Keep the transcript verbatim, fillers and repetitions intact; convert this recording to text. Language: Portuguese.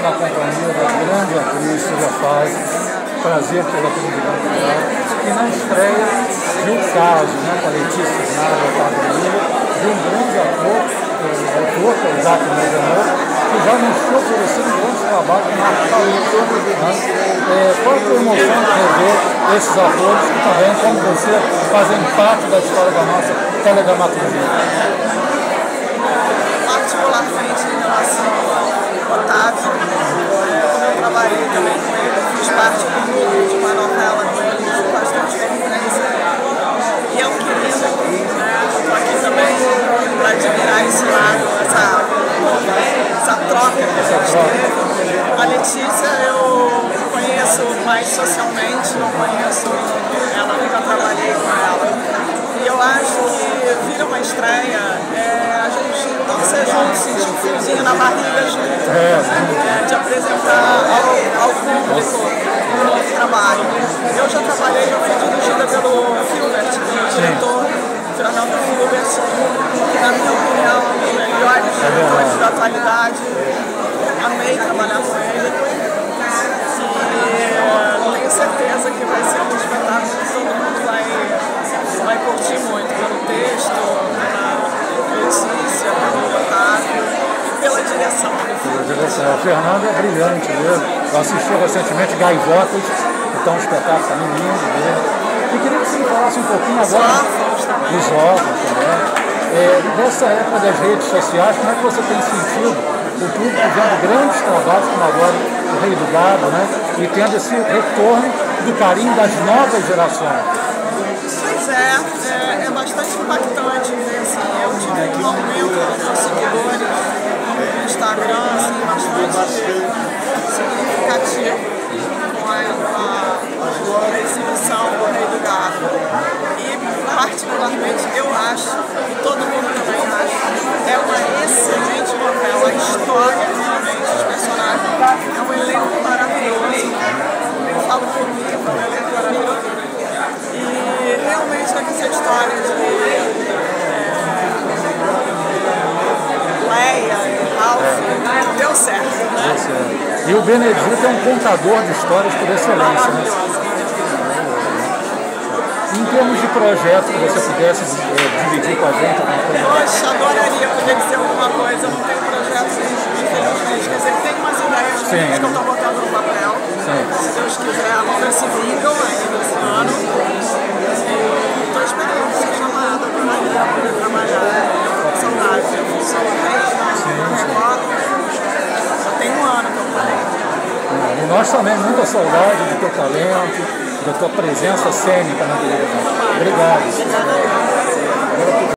na companhia da grande atriz Silvia Paz. Prazer pela convidada. E na estreia de um caso, né, com a Letícia Nada, de um grande ator, o autor, que é o Isaac Meganor, que já mostrou oferecendo um grande trabalho com Marco Paulista. Né? É, qual foi a emoção de rever esses atores que também, como você, fazem parte da história da nossa teledramaturgia? Particularmente em relação ao Otávio, como eu trabalhei também com ele, fiz parte do grupo de uma novela com ele, com bastante frequência. E é um querido, né? Estou aqui também para admirar esse lado, essa, essa troca que a gente teve. A Letícia eu conheço mais socialmente, não conheço ela, nunca trabalhei com ela. E eu acho que vira uma estreia, é, a gente torcer junto, sentir um friozinho na barriga junto, é, de apresentar ao, ao público um novo trabalho. Eu já trabalhei, eu fui dirigida pelo Filbert, o diretor Fernando Filbert, que na minha opinião é um dos melhores diretores da atualidade. Amei trabalhar com ele e tenho certeza que vai ser um espetáculo que todo mundo vai, vai curtir muito pelo texto, pela Letícia, pelo Otávio e pela direção. Pela direção. O Fernando é brilhante mesmo. Eu assisti recentemente Gaivotas, que é um espetáculo também lindo dele. E queria que você me falasse um pouquinho agora dos órgãos também. É, dessa época das redes sociais, como é que você tem sentido o público vendo grandes trabalhos como agora o Rei do Gado, né? E tendo esse retorno do carinho das novas gerações? Pois é, é, é bastante impactante ver, assim, eu tive um aumento dos seguidores no Instagram, assim, bastante significativo com a, a, a exibição do Rei do Gado. E particularmente eu acho, e todo mundo também acha, é uma excelente novela, a história realmente, os personagens, é um elenco maravilhoso, eu falo por mim, é um elenco maravilhoso. E realmente essa história de é, Leia e Ralph deu certo, né? Deu certo. E o Benedito é um contador de histórias por excelência, né? Em termos de projeto que você pudesse é, dividir com a gente? Poxa, adoraria poder dizer alguma coisa, não tenho projetos infelizmente, quer dizer, tem umas ideias Sim. que eu estou botando no papel, Sim. se Deus quiser, vamos ver se vingam ainda esse ano. Estou esperando ser chamada para poder trabalhar, estou com saudade, eu fui só uma vez, agora já tem um ano que eu falei. E nós também, muita saudade do teu talento, da tua presença cênica na televisão. Obrigado. Obrigada.